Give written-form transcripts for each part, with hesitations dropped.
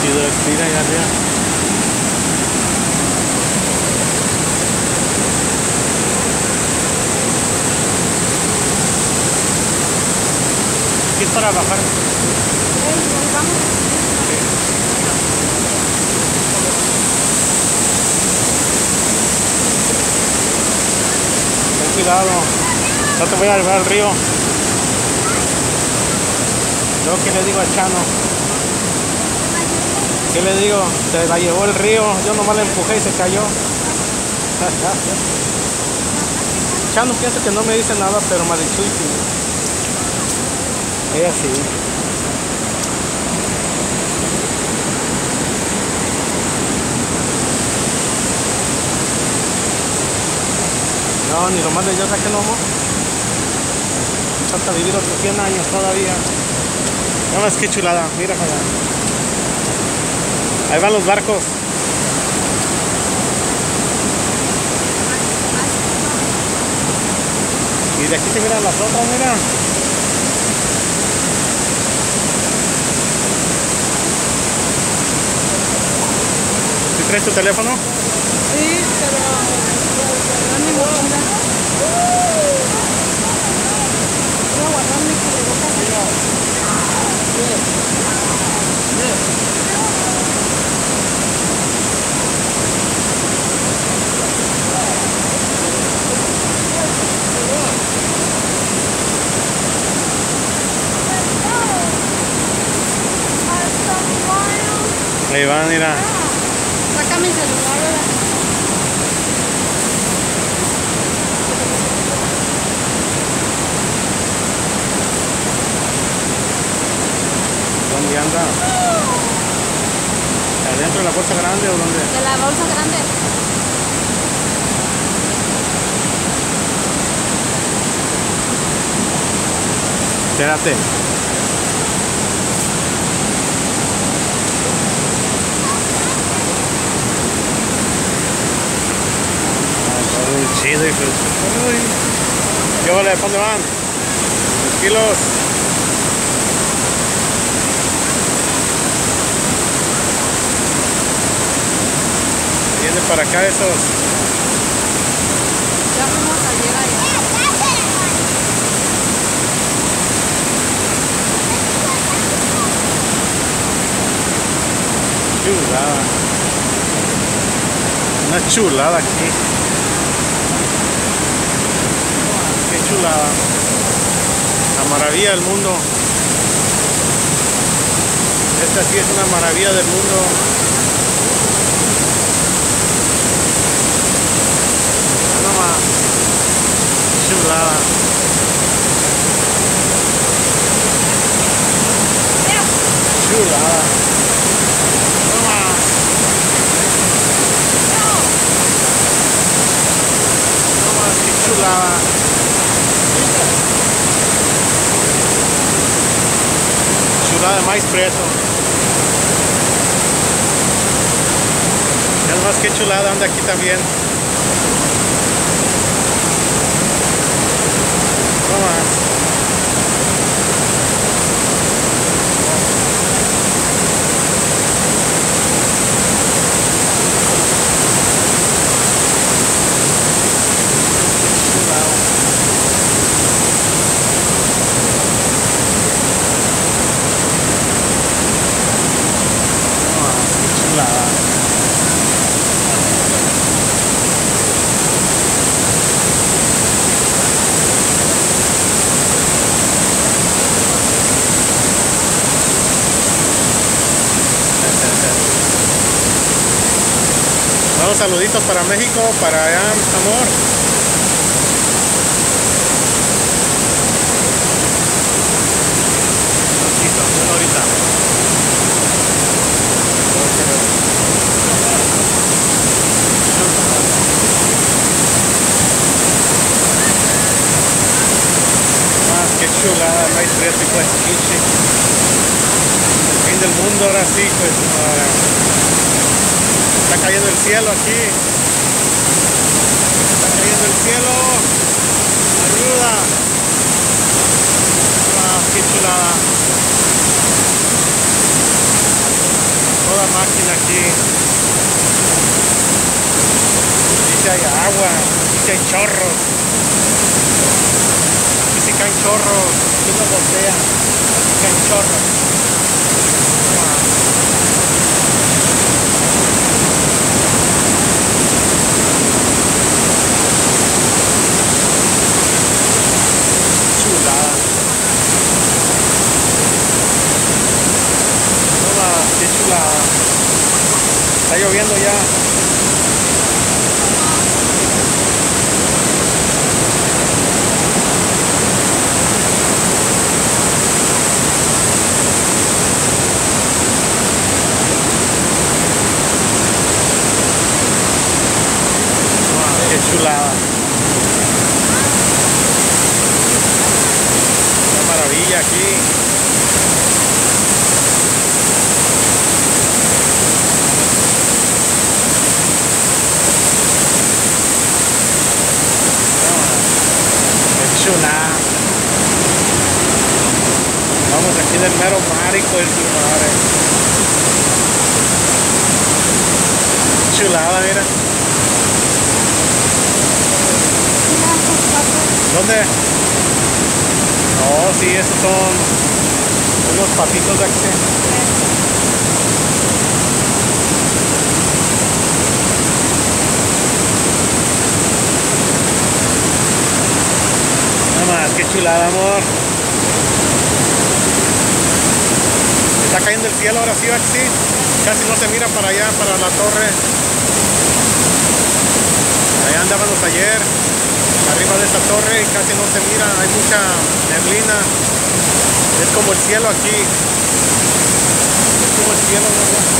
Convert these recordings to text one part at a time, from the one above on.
chido el tira allá arriba. Aquí es para bajar. Ten cuidado, no te voy a llevar al río. Yo qué le digo a Chano, ¿qué le digo? Se la llevó el río, yo nomás la empujé y se cayó. Chano piensa que no me dice nada, pero Marichuy sí. Ella sí. No, ni lo más de yo saqué no, amor. Falta vivir otros 100 años todavía. Nada más que chulada, mira para allá. Ahí van los barcos. Y de aquí se miran las otras, mira. ¿Sí traes tu teléfono? Sí, pero no mi mochila. Voy a guardar mi cubrebocas. Ahí van, mira. Saca mi celular, ¿verdad? ¿Dónde anda? ¿Adentro de la bolsa grande o dónde? De la bolsa grande. Espérate. Chido, hijo. ¿Qué vale? ¿Para dónde van? Tranquilos. Vienen para acá esos. Ya fuimos ayer allá. Chulada. Una chulada aquí. Qué chulada. La maravilla del mundo. Esta sí es una maravilla del mundo. No más. Chulada. Chulada. No más. No más, qué chulada. Chulada de maíz preso. Ya nomás que chulada anda aquí también. No más. Chulada. No más, qué chulada. Unos saluditos para México, para allá, amor. Listo, bueno, ahorita. Más que chulada, maíz preto y pues quiche. El fin del mundo ahora sí, pues. Está cayendo el cielo aquí. Está cayendo el cielo. Ayuda. Qué chulada. Toda máquina aquí. Dice hay agua, dice hay chorros. Dice que hay chorros. Aquí no voltea. Dice hay chorros. Chulada. Qué chulada. Está lloviendo ya. Qué chulada. Qué maravilla aquí. Qué chulada. Vamos aquí del mero mar, hijo de su madre. Chulada, mira. Mira esos patos. ¿Dónde? No, sí, esos son unos patitos de aquí. Nada más, qué chulada, amor. Está cayendo el cielo ahora sí, sí. Casi no se mira para allá, para la torre. Allá andábamos ayer, arriba de esta torre, y casi no se mira, hay mucha neblina. Es como el cielo aquí. Es como el cielo, ¿no?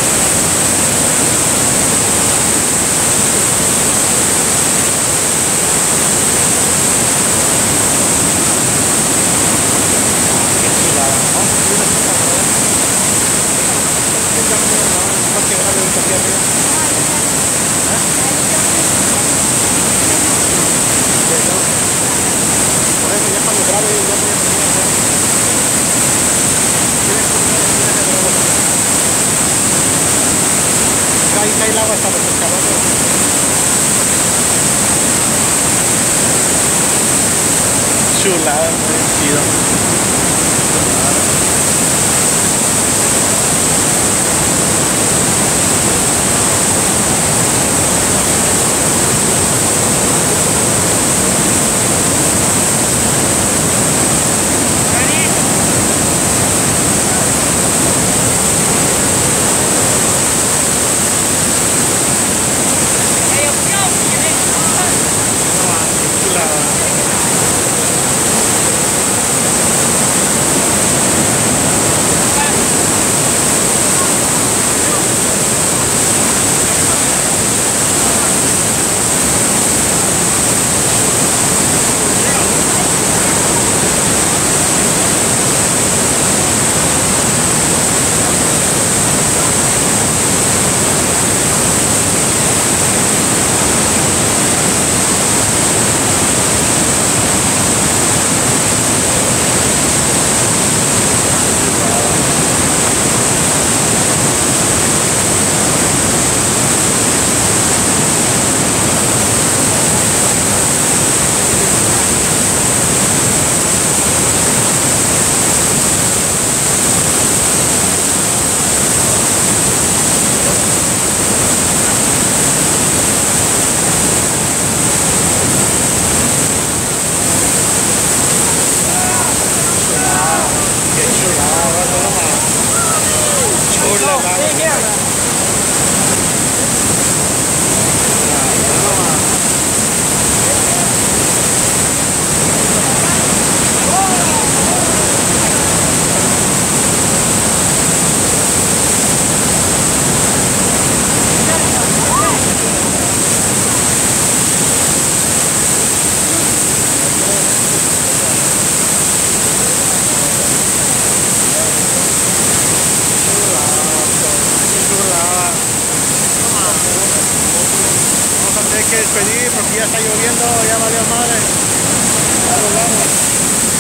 Ahí cae el agua hasta los pescadores. Chulada, muy chido. Hay que despedir porque ya está lloviendo, ya valió madre. Ya nos vamos.